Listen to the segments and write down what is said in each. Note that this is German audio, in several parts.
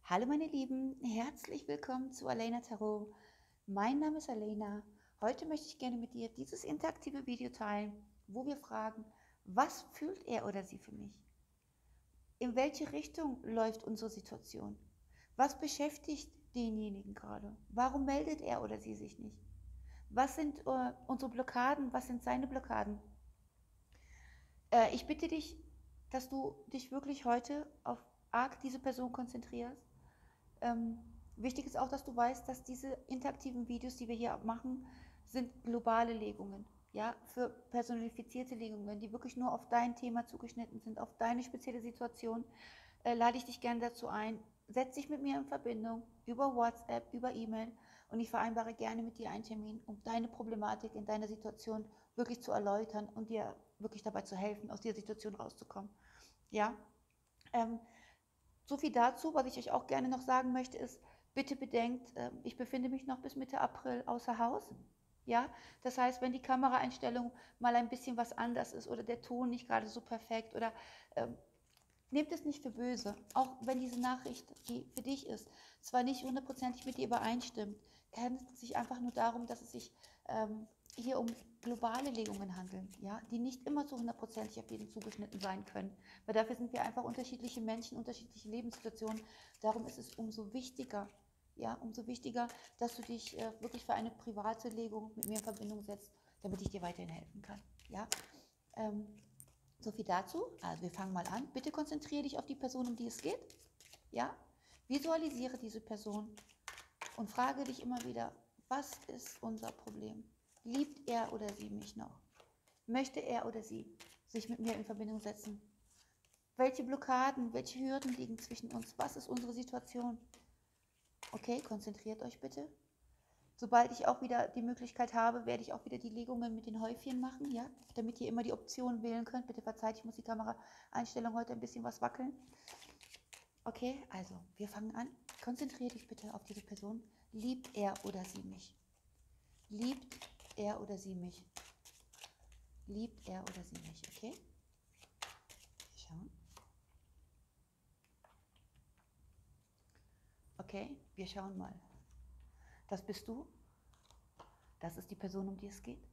Hallo meine Lieben, herzlich willkommen zu Alena Tarot. Mein Name ist Alena. Heute möchte ich gerne mit dir dieses interaktive Video teilen, wo wir fragen, was fühlt er oder sie für mich? In welche Richtung läuft unsere Situation? Was beschäftigt denjenigen gerade? Warum meldet er oder sie sich nicht? Was sind unsere Blockaden? Was sind seine Blockaden? Ich bitte dich, dass du dich wirklich heute auf arg diese Person konzentrierst. Ähm, Wichtig ist auch, dass du weißt, dass diese interaktiven Videos, die wir hier machen, sind globale Legungen. Ja, für personifizierte Legungen, die wirklich nur auf dein Thema zugeschnitten sind, auf deine spezielle Situation, lade ich dich gerne dazu ein. Setz dich mit mir in Verbindung über WhatsApp, über E-Mail und ich vereinbare gerne mit dir einen Termin, um deine Problematik in deiner Situation wirklich zu erläutern und dir wirklich dabei zu helfen, aus dieser Situation rauszukommen. Ja, ähm, so viel dazu. Was ich euch auch gerne noch sagen möchte, ist, bitte bedenkt, ich befinde mich noch bis Mitte April außer Haus. Ja, das heißt, wenn die Kameraeinstellung mal ein bisschen was anders ist oder der Ton nicht gerade so perfekt oder nehmt es nicht für böse, auch wenn diese Nachricht, die für dich ist, zwar nicht hundertprozentig mit dir übereinstimmt, kann es sich einfach nur darum, dass es sich hier um globale Legungen handeln, ja, die nicht immer zu hundertprozentig auf jeden zugeschnitten sein können, weil dafür sind wir einfach unterschiedliche Menschen, unterschiedliche Lebenssituationen. Darum ist es umso wichtiger, ja, umso wichtiger, dass du dich wirklich für eine private Legung mit mir in Verbindung setzt, damit ich dir weiterhin helfen kann, ja. Ähm, so viel dazu. Also wir fangen mal an. Bitte konzentriere dich auf die Person, um die es geht. Ja? Visualisiere diese Person und frage dich immer wieder, was ist unser Problem? Liebt er oder sie mich noch? Möchte er oder sie sich mit mir in Verbindung setzen? Welche Blockaden, welche Hürden liegen zwischen uns? Was ist unsere Situation? Okay, konzentriert euch bitte. Sobald ich auch wieder die Möglichkeit habe, werde ich auch wieder die Legungen mit den Häufchen machen, ja, damit ihr immer die Option wählen könnt. Bitte verzeiht, ich muss die Kameraeinstellung heute ein bisschen was wackeln. Okay, also wir fangen an. Konzentriere dich bitte auf diese Person. Liebt er oder sie mich? Liebt er oder sie mich? Liebt er oder sie mich? Okay? Wir schauen. Okay, wir schauen mal. Das bist du. Das ist die Person, um die es geht.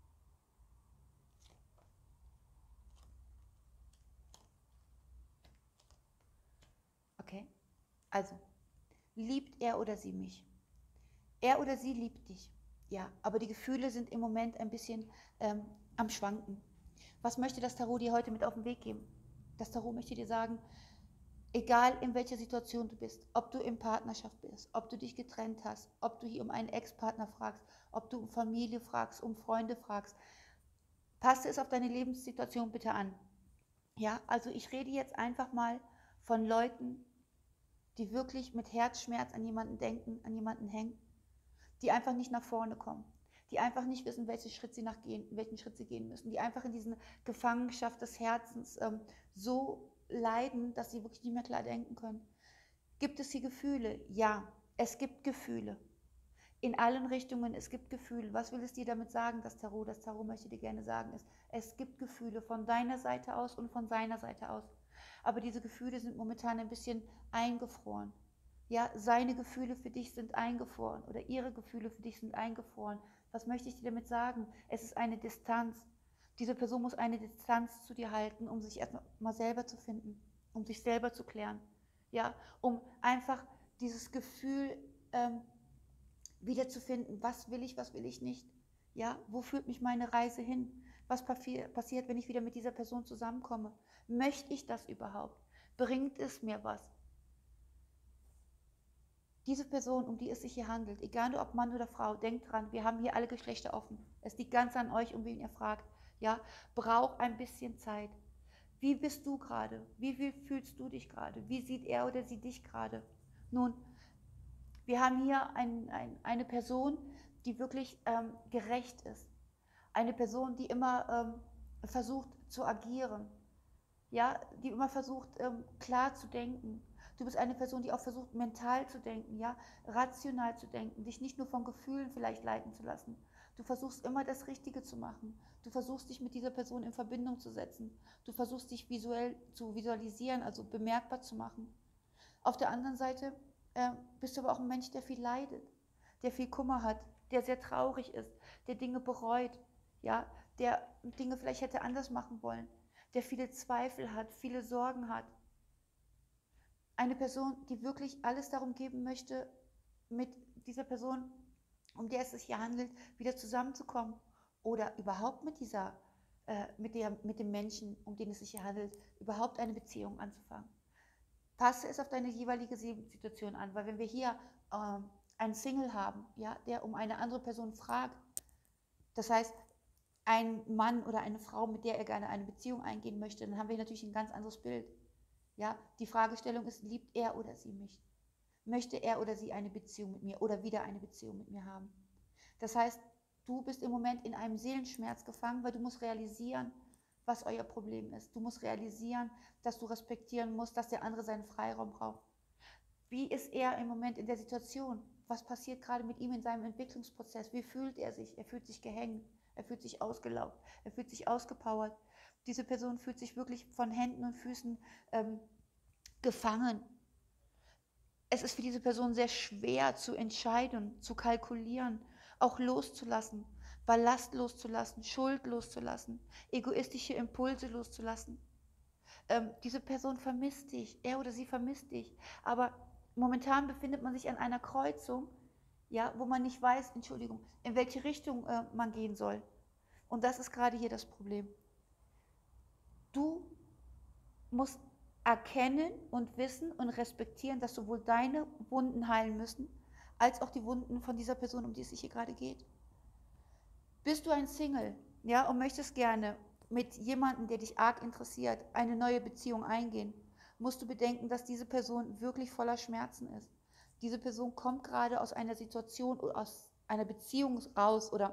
Okay? Also, liebt er oder sie mich? Er oder sie liebt dich. Ja, aber die Gefühle sind im Moment ein bisschen am Schwanken. Was möchte das Tarot dir heute mit auf den Weg geben? Das Tarot möchte dir sagen, egal in welcher Situation du bist, ob du in Partnerschaft bist, ob du dich getrennt hast, ob du hier um einen Ex-Partner fragst, ob du um Familie fragst, um Freunde fragst, passe es auf deine Lebenssituation bitte an. Ja, also ich rede jetzt einfach mal von Leuten, die wirklich mit Herzschmerz an jemanden denken, an jemanden hängen, die einfach nicht nach vorne kommen, die einfach nicht wissen, welchen Schritt sie gehen müssen, die einfach in diesen Gefangenschaft des Herzens so leiden, dass sie wirklich nicht mehr klar denken können. Gibt es hier Gefühle? Ja, es gibt Gefühle. In allen Richtungen, es gibt Gefühle. Was will es dir damit sagen, das Tarot? Das Tarot möchte dir gerne sagen, es gibt Gefühle von deiner Seite aus und von seiner Seite aus. Aber diese Gefühle sind momentan ein bisschen eingefroren. Ja, seine Gefühle für dich sind eingefroren oder ihre Gefühle für dich sind eingefroren. Was möchte ich dir damit sagen? Es ist eine Distanz. Diese Person muss eine Distanz zu dir halten, um sich erstmal selber zu finden, um sich selber zu klären. Ja, um einfach dieses Gefühl wiederzufinden, was will ich nicht? Ja, wo führt mich meine Reise hin? Was passiert, wenn ich wieder mit dieser Person zusammenkomme? Möchte ich das überhaupt? Bringt es mir was? Diese Person, um die es sich hier handelt, egal ob Mann oder Frau, denkt dran, wir haben hier alle Geschlechter offen. Es liegt ganz an euch, um wen ihr fragt. Ja, braucht ein bisschen Zeit. Wie bist du gerade? Wie fühlst du dich gerade? Wie sieht er oder sie dich gerade? Nun, wir haben hier eine Person, die wirklich gerecht ist. Eine Person, die immer versucht zu agieren, ja, die immer versucht klar zu denken. Du bist eine Person, die auch versucht mental zu denken, ja, rational zu denken, dich nicht nur von Gefühlen vielleicht leiten zu lassen. Du versuchst immer das Richtige zu machen. Du versuchst dich mit dieser Person in Verbindung zu setzen. Du versuchst dich visuell zu visualisieren, also bemerkbar zu machen. Auf der anderen Seite bist du aber auch ein Mensch, der viel leidet, der viel Kummer hat, der sehr traurig ist, der Dinge bereut, ja, der Dinge vielleicht hätte anders machen wollen, der viele Zweifel hat, viele Sorgen hat. Eine Person, die wirklich alles darum geben möchte, mit dieser Person, um der es sich hier handelt, wieder zusammenzukommen oder überhaupt mit dem Menschen, um den es sich hier handelt, überhaupt eine Beziehung anzufangen. Passe es auf deine jeweilige Situation an, weil wenn wir hier einen Single haben, ja, der um eine andere Person fragt, das heißt, ein Mann oder eine Frau, mit der er gerne eine Beziehung eingehen möchte, dann haben wir natürlich ein ganz anderes Bild. Ja, die Fragestellung ist, liebt er oder sie mich? Möchte er oder sie eine Beziehung mit mir oder wieder eine Beziehung mit mir haben? Das heißt, du bist im Moment in einem Seelenschmerz gefangen, weil du musst realisieren, was euer Problem ist. Du musst realisieren, dass du respektieren musst, dass der andere seinen Freiraum braucht. Wie ist er im Moment in der Situation? Was passiert gerade mit ihm in seinem Entwicklungsprozess? Wie fühlt er sich? Er fühlt sich gehängt, er fühlt sich ausgelaugt, er fühlt sich ausgepowert. Diese Person fühlt sich wirklich von Händen und Füßen gefangen. Es ist für diese Person sehr schwer zu entscheiden, zu kalkulieren, auch loszulassen, Ballast loszulassen, Schuld loszulassen, egoistische Impulse loszulassen. Diese Person vermisst dich, er oder sie vermisst dich, aber momentan befindet man sich an einer Kreuzung, ja, wo man nicht weiß, Entschuldigung, in welche Richtung man gehen soll. Und das ist gerade hier das Problem. Du musst erkennen und wissen und respektieren, dass sowohl deine Wunden heilen müssen, als auch die Wunden von dieser Person, um die es sich hier gerade geht. Bist du ein Single, ja, und möchtest gerne mit jemandem, der dich arg interessiert, eine neue Beziehung eingehen, musst du bedenken, dass diese Person wirklich voller Schmerzen ist. Diese Person kommt gerade aus einer Situation oder aus einer Beziehung raus oder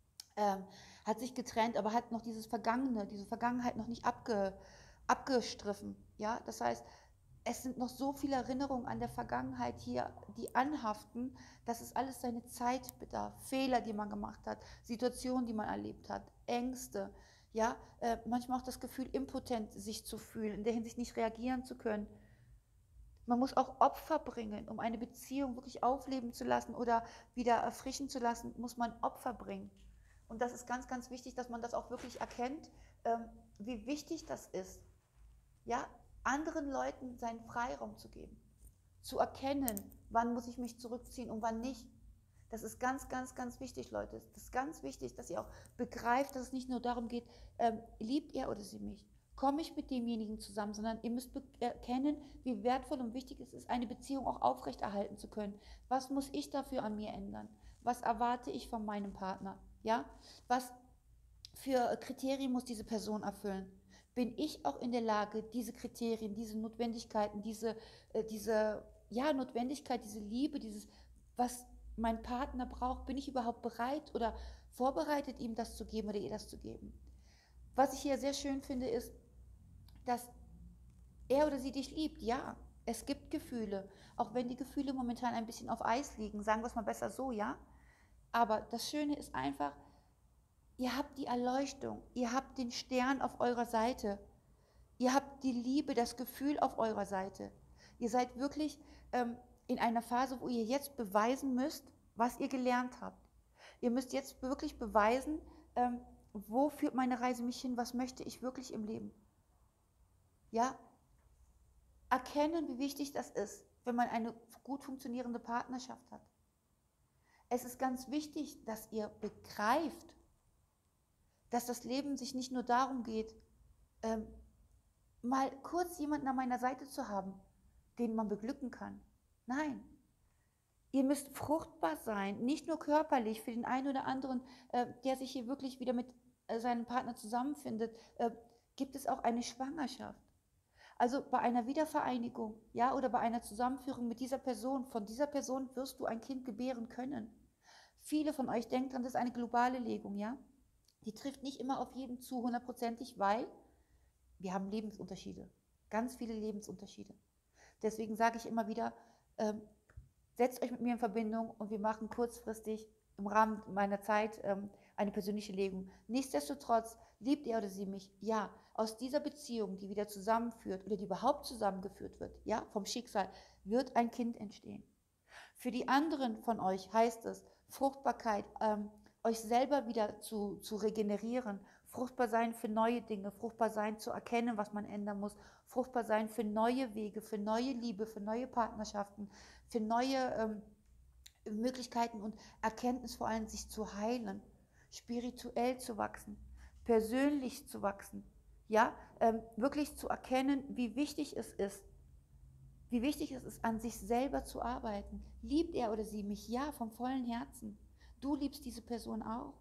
hat sich getrennt, aber hat noch diese Vergangenheit noch nicht abgestriffen. Ja? Das heißt, es sind noch so viele Erinnerungen an der Vergangenheit hier, die anhaften, dass es alles seine Zeit bedarf. Fehler, die man gemacht hat, Situationen, die man erlebt hat, Ängste, ja, manchmal auch das Gefühl, impotent sich zu fühlen, in der Hinsicht nicht reagieren zu können. Man muss auch Opfer bringen, um eine Beziehung wirklich aufleben zu lassen oder wieder erfrischen zu lassen, muss man Opfer bringen. Und das ist ganz, ganz wichtig, dass man das auch wirklich erkennt, wie wichtig das ist, ja, anderen Leuten seinen Freiraum zu geben, zu erkennen, wann muss ich mich zurückziehen und wann nicht. Das ist ganz, ganz, ganz wichtig, Leute. Das ist ganz wichtig, dass ihr auch begreift, dass es nicht nur darum geht, liebt er oder sie mich? Komme ich mit demjenigen zusammen, sondern ihr müsst erkennen, wie wertvoll und wichtig es ist, eine Beziehung auch aufrechterhalten zu können. Was muss ich dafür an mir ändern? Was erwarte ich von meinem Partner? Ja? Was für Kriterien muss diese Person erfüllen? Bin ich auch in der Lage, diese Kriterien, diese Notwendigkeiten, diese ja, Notwendigkeit, diese Liebe, was mein Partner braucht, bin ich überhaupt bereit oder vorbereitet, ihm das zu geben oder ihr das zu geben? Was ich hier sehr schön finde, ist, dass er oder sie dich liebt. Ja, es gibt Gefühle, auch wenn die Gefühle momentan ein bisschen auf Eis liegen, sagen wir es mal besser so, ja. Aber das Schöne ist einfach, ihr habt die Erleuchtung, ihr habt den Stern auf eurer Seite, ihr habt die Liebe, das Gefühl auf eurer Seite. Ihr seid wirklich in einer Phase, wo ihr jetzt beweisen müsst, was ihr gelernt habt. Ihr müsst jetzt wirklich beweisen, wo führt meine Reise mich hin, was möchte ich wirklich im Leben. Ja, erkennen, wie wichtig das ist, wenn man eine gut funktionierende Partnerschaft hat. Es ist ganz wichtig, dass ihr begreift, dass das Leben sich nicht nur darum geht, mal kurz jemanden an meiner Seite zu haben, den man beglücken kann. Nein, ihr müsst fruchtbar sein, nicht nur körperlich für den einen oder anderen, der sich hier wirklich wieder mit seinem Partner zusammenfindet, gibt es auch eine Schwangerschaft. Also bei einer Wiedervereinigung, ja, oder bei einer Zusammenführung mit dieser Person, von dieser Person wirst du ein Kind gebären können. Viele von euch denken dran, das ist eine globale Legung, ja. Die trifft nicht immer auf jeden zu, hundertprozentig, weil wir haben Lebensunterschiede, ganz viele Lebensunterschiede. Deswegen sage ich immer wieder, setzt euch mit mir in Verbindung und wir machen kurzfristig im Rahmen meiner Zeit eine persönliche Legung. Nichtsdestotrotz Liebt er oder sie mich? Ja. Aus dieser Beziehung, die wieder zusammenführt oder die überhaupt zusammengeführt wird, ja, vom Schicksal, wird ein Kind entstehen. Für die anderen von euch heißt es Fruchtbarkeit, euch selber wieder zu regenerieren, fruchtbar sein für neue Dinge, fruchtbar sein zu erkennen, was man ändern muss, fruchtbar sein für neue Wege, für neue Liebe, für neue Partnerschaften, für neue Möglichkeiten und Erkenntnis vor allem, sich zu heilen, spirituell zu wachsen, persönlich zu wachsen, ja, wirklich zu erkennen, wie wichtig es ist, an sich selber zu arbeiten. Liebt er oder sie mich? Ja, vom vollen Herzen. Du liebst diese Person auch.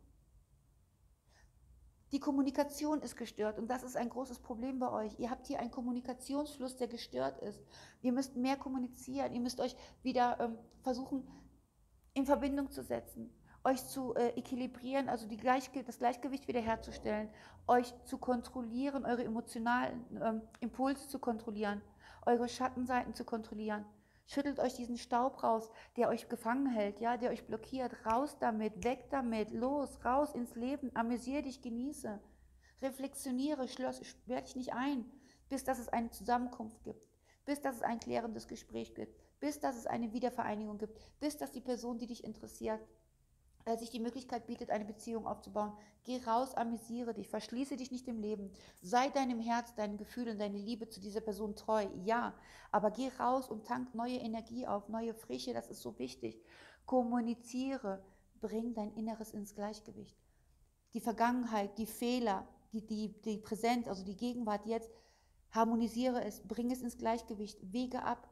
Die Kommunikation ist gestört und das ist ein großes Problem bei euch. Ihr habt hier einen Kommunikationsfluss, der gestört ist. Ihr müsst mehr kommunizieren, ihr müsst euch wieder versuchen, in Verbindung zu setzen, euch zu equilibrieren, also das Gleichgewicht wiederherzustellen, euch zu kontrollieren, eure emotionalen Impulse zu kontrollieren, eure Schattenseiten zu kontrollieren. Schüttelt euch diesen Staub raus, der euch gefangen hält, ja, der euch blockiert. Raus damit, weg damit, los, raus ins Leben, amüsiere dich, genieße. Reflexioniere, sperr dich nicht ein, bis dass es eine Zusammenkunft gibt, bis dass es ein klärendes Gespräch gibt, bis dass es eine Wiedervereinigung gibt, bis dass die Person, die dich interessiert, sich die Möglichkeit bietet, eine Beziehung aufzubauen. Geh raus, amüsiere dich, verschließe dich nicht im Leben. Sei deinem Herz, deinen Gefühlen, deine Liebe zu dieser Person treu, ja. Aber geh raus und tank neue Energie auf, neue Frische, das ist so wichtig. Kommuniziere, bring dein Inneres ins Gleichgewicht. Die Vergangenheit, die Fehler, die Präsenz, also die Gegenwart jetzt, harmonisiere es, bring es ins Gleichgewicht, wege ab,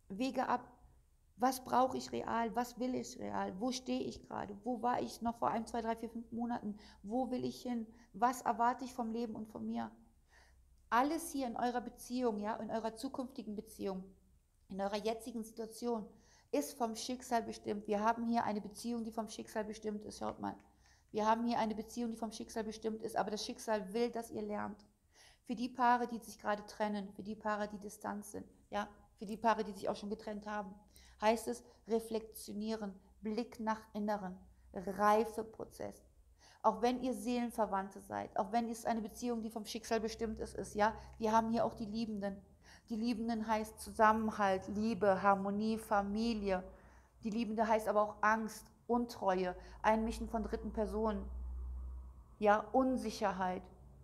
was brauche ich real? Was will ich real? Wo stehe ich gerade? Wo war ich noch vor 1, 2, 3, 4, 5 Monaten? Wo will ich hin? Was erwarte ich vom Leben und von mir? Alles hier in eurer Beziehung, ja, in eurer zukünftigen Beziehung, in eurer jetzigen Situation ist vom Schicksal bestimmt. Wir haben hier eine Beziehung, die vom Schicksal bestimmt ist. Schaut mal. Wir haben hier eine Beziehung, die vom Schicksal bestimmt ist, aber das Schicksal will, dass ihr lernt. Für die Paare, die sich gerade trennen, für die Paare, die Distanz sind, ja, für die Paare, die sich auch schon getrennt haben, heißt es reflektionieren, Blick nach Inneren, Reifeprozess. Auch wenn ihr Seelenverwandte seid, auch wenn es eine Beziehung, die vom Schicksal bestimmt ist, ja, wir haben hier auch die Liebenden. Die Liebenden heißt Zusammenhalt, Liebe, Harmonie, Familie. Die Liebende heißt aber auch Angst, Untreue, Einmischen von dritten Personen, ja, Unsicherheit.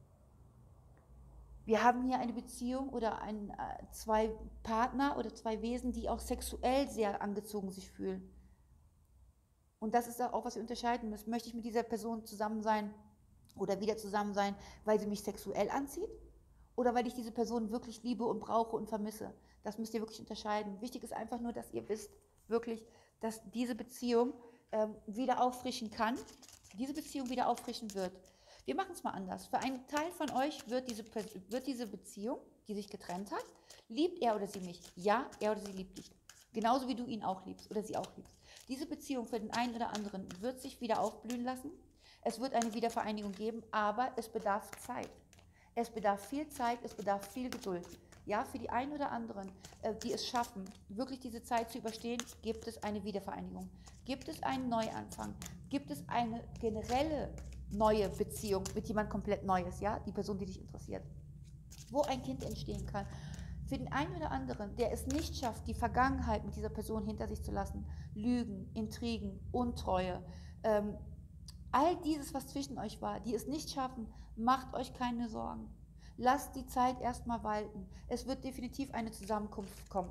Wir haben hier eine Beziehung oder zwei Partner oder zwei Wesen, die auch sexuell sehr angezogen sich fühlen. Und das ist auch, was wir unterscheiden müssen. Möchte ich mit dieser Person zusammen sein oder wieder zusammen sein, weil sie mich sexuell anzieht? Oder weil ich diese Person wirklich liebe und brauche und vermisse? Das müsst ihr wirklich unterscheiden. Wichtig ist einfach nur, dass ihr wisst, wirklich, dass diese Beziehung wieder auffrischen kann, diese Beziehung wieder auffrischen wird. Wir machen es mal anders. Für einen Teil von euch wird diese Beziehung, die sich getrennt hat, liebt er oder sie mich? Ja, er oder sie liebt dich. Genauso wie du ihn auch liebst oder sie auch liebst. Diese Beziehung für den einen oder anderen wird sich wieder aufblühen lassen. Es wird eine Wiedervereinigung geben, aber es bedarf Zeit. Es bedarf viel Zeit, es bedarf viel Geduld. Ja, für die einen oder anderen, die es schaffen, wirklich diese Zeit zu überstehen, gibt es eine Wiedervereinigung. Gibt es einen Neuanfang? Gibt es eine generelle neue Beziehung mit jemand komplett Neues, ja, die Person, die dich interessiert, wo ein Kind entstehen kann. Für den einen oder anderen, der es nicht schafft, die Vergangenheit mit dieser Person hinter sich zu lassen, Lügen, Intrigen, Untreue, all dieses, was zwischen euch war, die es nicht schaffen, macht euch keine Sorgen. Lasst die Zeit erstmal walten. Es wird definitiv eine Zusammenkunft kommen,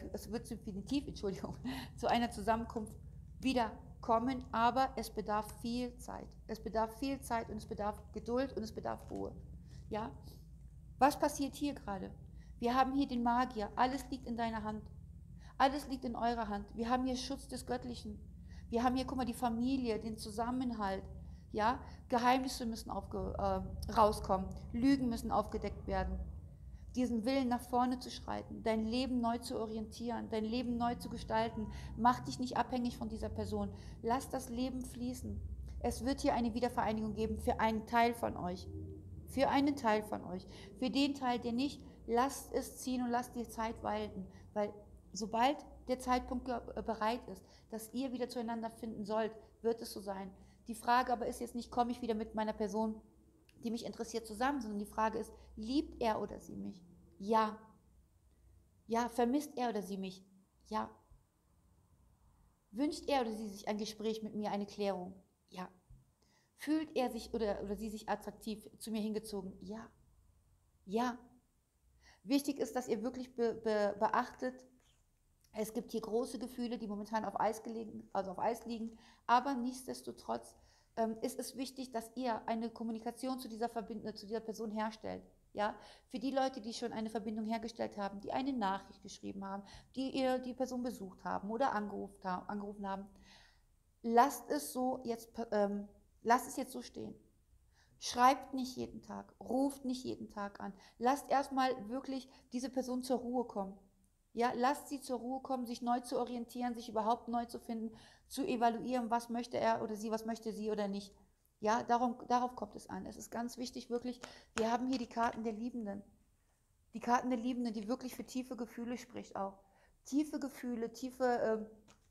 zu einer Zusammenkunft wieder kommen, aber es bedarf viel Zeit. Es bedarf viel Zeit und es bedarf Geduld und es bedarf Ruhe. Ja? Was passiert hier gerade? Wir haben hier den Magier. Alles liegt in deiner Hand. Alles liegt in eurer Hand. Wir haben hier Schutz des Göttlichen. Wir haben hier, guck mal, die Familie, den Zusammenhalt. Ja? Geheimnisse müssen rauskommen. Lügen müssen aufgedeckt werden. Diesen Willen nach vorne zu schreiten, dein Leben neu zu orientieren, dein Leben neu zu gestalten. Mach dich nicht abhängig von dieser Person. Lass das Leben fließen. Es wird hier eine Wiedervereinigung geben für einen Teil von euch. Für einen Teil von euch. Für den Teil, der nicht, lasst es ziehen und lasst die Zeit walten. Weil sobald der Zeitpunkt bereit ist, dass ihr wieder zueinander finden sollt, wird es so sein. Die Frage aber ist jetzt nicht, komme ich wieder mit meiner Person, die mich interessiert, zusammen, sondern die Frage ist, liebt er oder sie mich? Ja. Ja, vermisst er oder sie mich? Ja. Wünscht er oder sie sich ein Gespräch mit mir, eine Klärung? Ja. Fühlt er sich oder sie sich attraktiv zu mir hingezogen? Ja. Ja. Wichtig ist, dass ihr wirklich beachtet, es gibt hier große Gefühle, die momentan auf Eis liegen, aber nichtsdestotrotz ist es wichtig, dass ihr eine Kommunikation zu dieser Person herstellt. Ja, für die Leute, die schon eine Verbindung hergestellt haben, die eine Nachricht geschrieben haben, die Person besucht haben oder angerufen haben, lasst es jetzt so stehen. Schreibt nicht jeden Tag, ruft nicht jeden Tag an. Lasst erstmal wirklich diese Person zur Ruhe kommen. Ja, lasst sie zur Ruhe kommen, sich neu zu orientieren, sich überhaupt neu zu finden, zu evaluieren, was möchte er oder sie, was möchte sie oder nicht. Ja, darauf kommt es an. Es ist ganz wichtig, wirklich, wir haben hier die Karten der Liebenden. Die Karten der Liebenden, die wirklich für tiefe Gefühle spricht auch. Tiefe Gefühle, tiefe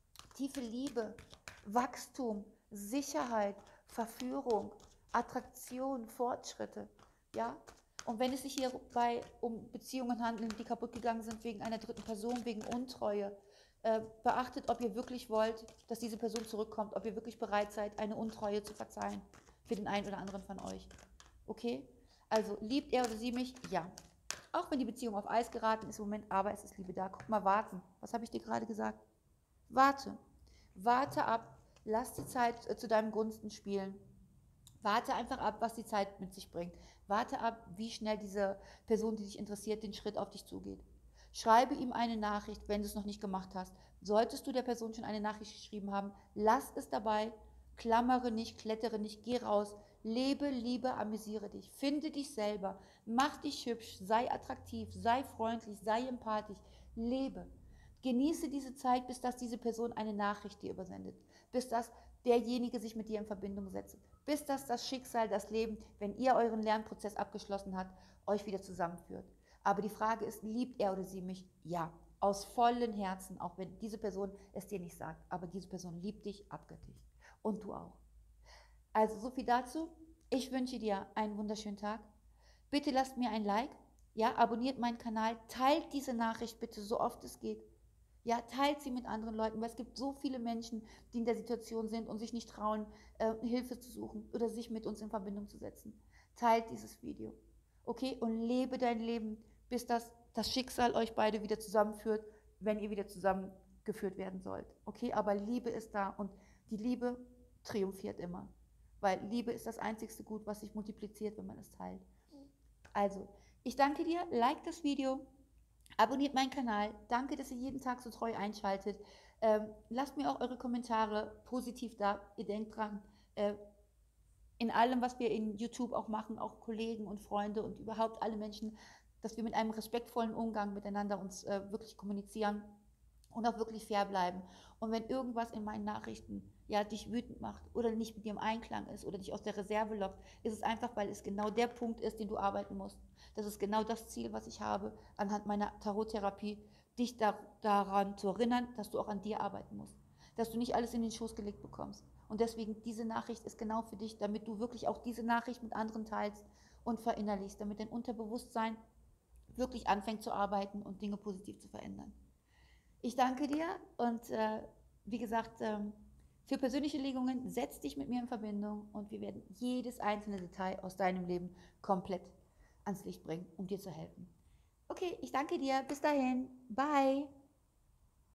Liebe, Wachstum, Sicherheit, Verführung, Attraktion, Fortschritte. Ja? Und wenn es sich hierbei um Beziehungen handelt, die kaputt gegangen sind wegen einer dritten Person, wegen Untreue, beachtet, ob ihr wirklich wollt, dass diese Person zurückkommt, ob ihr wirklich bereit seid, eine Untreue zu verzeihen für den einen oder anderen von euch. Okay? Also, liebt er oder sie mich? Ja. Auch wenn die Beziehung auf Eis geraten ist im Moment, aber es ist Liebe da. Guck mal, warten. Was habe ich dir gerade gesagt? Warte. Warte ab. Lass die Zeit zu deinem Gunsten spielen. Warte einfach ab, was die Zeit mit sich bringt. Warte ab, wie schnell diese Person, die dich interessiert, den Schritt auf dich zugeht. Schreibe ihm eine Nachricht, wenn du es noch nicht gemacht hast. Solltest du der Person schon eine Nachricht geschrieben haben, lass es dabei. Klammere nicht, klettere nicht, geh raus. Lebe, liebe, amüsiere dich. Finde dich selber. Mach dich hübsch. Sei attraktiv. Sei freundlich. Sei empathisch. Lebe. Genieße diese Zeit, bis dass diese Person eine Nachricht dir übersendet. Bis dass derjenige sich mit dir in Verbindung setzt. Bis dass das Schicksal, das Leben, wenn ihr euren Lernprozess abgeschlossen habt, euch wieder zusammenführt. Aber die Frage ist, liebt er oder sie mich? Ja, aus vollem Herzen, auch wenn diese Person es dir nicht sagt. Aber diese Person liebt dich abgöttisch. Und du auch. Also so viel dazu. Ich wünsche dir einen wunderschönen Tag. Bitte lasst mir ein Like. Ja, abonniert meinen Kanal. Teilt diese Nachricht bitte so oft es geht. Ja, teilt sie mit anderen Leuten, weil es gibt so viele Menschen, die in der Situation sind und sich nicht trauen, Hilfe zu suchen oder sich mit uns in Verbindung zu setzen. Teilt dieses Video. Okay? Und lebe dein Leben, bis das Schicksal euch beide wieder zusammenführt, wenn ihr wieder zusammengeführt werden sollt. Okay? Aber Liebe ist da und die Liebe triumphiert immer. Weil Liebe ist das einzigste Gut, was sich multipliziert, wenn man es teilt. Also, ich danke dir, like das Video, abonniert meinen Kanal. Danke, dass ihr jeden Tag so treu einschaltet. Lasst mir auch eure Kommentare positiv da. Ihr denkt dran, in allem, was wir in YouTube auch machen, auch Kollegen und Freunde und überhaupt alle Menschen, dass wir mit einem respektvollen Umgang miteinander uns wirklich kommunizieren und auch wirklich fair bleiben. Und wenn irgendwas in meinen Nachrichten dich wütend macht oder nicht mit dir im Einklang ist oder dich aus der Reserve lockt, ist es einfach, weil es genau der Punkt ist, den du arbeiten musst. Das ist genau das Ziel, was ich habe, anhand meiner Tarottherapie, dich daran zu erinnern, dass du auch an dir arbeiten musst. Dass du nicht alles in den Schoß gelegt bekommst. Und deswegen, diese Nachricht ist genau für dich, damit du wirklich auch diese Nachricht mit anderen teilst und verinnerlichst, damit dein Unterbewusstsein wirklich anfängt zu arbeiten und Dinge positiv zu verändern. Ich danke dir und wie gesagt, für persönliche Legungen setz dich mit mir in Verbindung und wir werden jedes einzelne Detail aus deinem Leben komplett ans Licht bringen, um dir zu helfen. Okay, ich danke dir. Bis dahin. Bye.